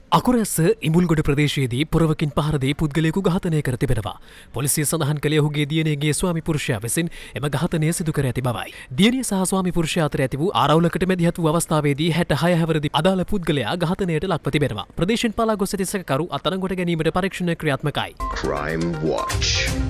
අකුරැස්ස ඉඹුල්ගොඩ ප්‍රදේශයේදී පොරවකින් පහර දී පුද්ගලයෙකු ඝාතනය කර තිබෙනවා. පොලිසිය සඳහන් කළේ ඔහුගේ දියණියගේ ස්වාමි පුරුෂයා විසින් එම ඝාතනය සිදු කර ඇති බවයි. දියණිය සහ ස්වාමි පුරුෂයා අතර ඇති වූ ආරවුලකට මැදිහත් වූ අවස්ථාවේදී 66 හැවිරිදි අදාළ පුද්ගලයා ඝාතනයට ලක්ව තිබෙනවා. ප්‍රදේශයෙන් පලා ගොස් ඇති සැකකරු අත්අඩංගුවට ගැනීමට පරීක්ෂණ ක්‍රියාත්මකයි. Crime Watch.